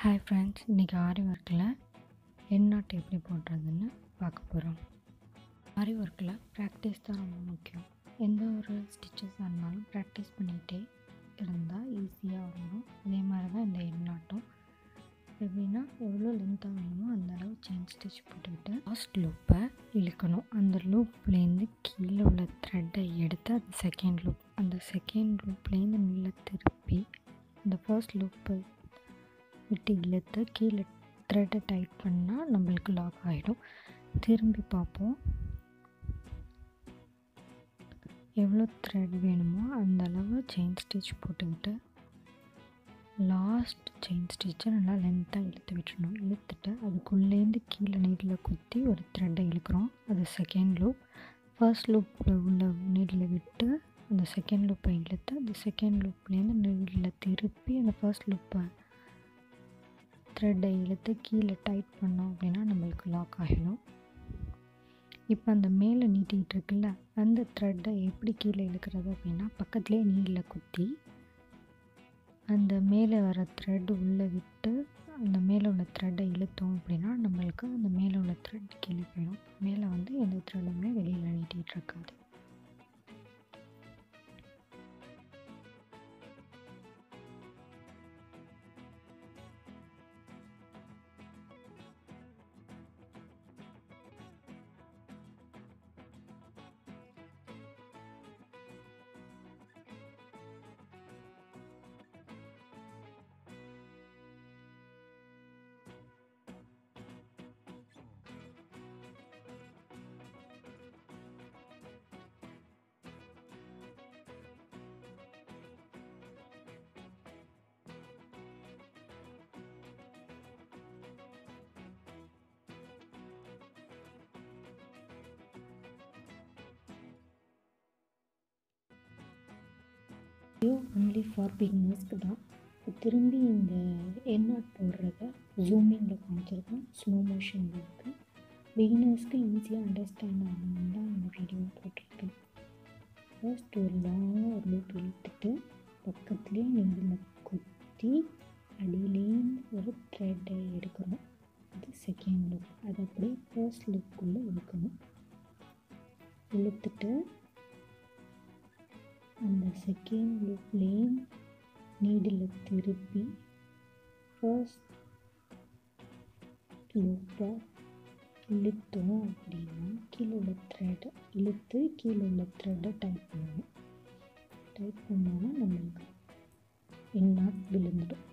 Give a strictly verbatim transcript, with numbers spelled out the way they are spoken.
Hi friends, இன்றைக்கி ஆரி ஒர்க்கில் என் not எப்படி போடுறதுன்னு பார்க்க போகிறோம். ஆரி ஒர்க்கில் ப்ராக்டிஸ் தான் ரொம்ப முக்கியம். எந்த ஒரு ஸ்டிச்சஸாக இருந்தாலும் ப்ராக்டிஸ் பண்ணிகிட்டே இருந்தால் ஈஸியாக வரணும். அதே மாதிரி தான் இந்த என் நாட்டும். எப்படின்னா எவ்வளோ லென்த்தாக வேணுமோ அந்த அளவு செயின் ஸ்டிச் போட்டுக்கிட்டு லாஸ்ட் லூப்பை இழுக்கணும். அந்த லூப்லேருந்து கீழே உள்ள த்ரெட்டை எடுத்து அந்த செகண்ட் லூப் அந்த செகண்ட் லூப்லேருந்து மேலே திருப்பி அந்த ஃபர்ஸ்ட் லூப்பை விட்டு இழுத்து கீழே த்ரெட்டை டைட் பண்ணால் நம்மளுக்கு லாக் ஆகிடும். திரும்பி பார்ப்போம். எவ்வளோ த்ரெட் வேணுமோ அந்த அளவு செயின் ஸ்டிச் போட்டுக்கிட்டு லாஸ்ட் செயின் ஸ்டிச்சை நல்லா லென்த்தாக இழுத்து விட்டுறணும். இழுத்துட்டு அதுக்குள்ளேருந்து கீழே நீடில் குத்தி ஒரு த்ரெட்டை இழுக்கிறோம். அது செகண்ட் லூப். ஃபர்ஸ்ட் லூப்பில் உள்ள நீடில் விட்டு அந்த செகண்ட் லூப்பை இழுத்து அந்த செகண்ட் லூப்லேருந்து நீடில் திருப்பி அந்த ஃபர்ஸ்ட் லூப்பை த்ரெட்டை இழுத்து கீழே டைட் பண்ணோம் அப்படின்னா நம்மளுக்கு லாக் ஆகிடும். இப்போ அந்த மேலே நீட்டிகிட்டு இருக்குல்ல, அந்த த்ரெட்டை எப்படி கீழே இழுக்கிறது அப்படின்னா பக்கத்துலேயே நீடில் குத்தி அந்த மேலே வர த்ரெட் உள்ளே விட்டு அந்த மேலே உள்ள த்ரெட்டை இழுத்தோம் அப்படின்னா நம்மளுக்கு அந்த மேலே உள்ள த்ரெட் கீழே போயிடும். மேலே வந்து எந்த த்ரெட்டுமே வெளியில் நீட்டிகிட்டு இருக்காது. ஒன்லி ஃபார் பிகினர்ஸ்க்கு தான். திரும்பி இந்த என் நாட் போடுறத ஜூமிங்கில் காமிச்சிருக்கேன். ஸ்லோ மோஷனில் இருக்குது. பிகினர்ஸ்க்கு ஈஸியாக அண்டர்ஸ்டாண்ட் ஆகணும்னு தான் இந்த வீடியோ போட்டிருக்கேன். ஃபர்ஸ்ட் ஒரு லாங்காக ஒரு லூப் இழுத்துட்டு பக்கத்துலேயே நெஞ்சில் குத்தி அடியிலேருந்து ஒரு த்ரெட்டை எடுக்கணும். அது செகண்ட் லூப். அது அப்படியே ஃபர்ஸ்ட் லூப்புக்குள்ளே இழுக்கணும். இழுத்துட்டு அந்த செகண்ட் லூப்லேயே நீடில் திருப்பி ஃபர்ஸ்ட் லூப்பை இழுத்தோம் அப்படின்னா கீழே உள்ள த்ரெட்டை இழுத்து கீழே உள்ள த்ரெட்டை டைட் பண்ணணும். டைட் பண்ணோன்னா நம்மளுக்கு என் நாட் விழுந்துடும்.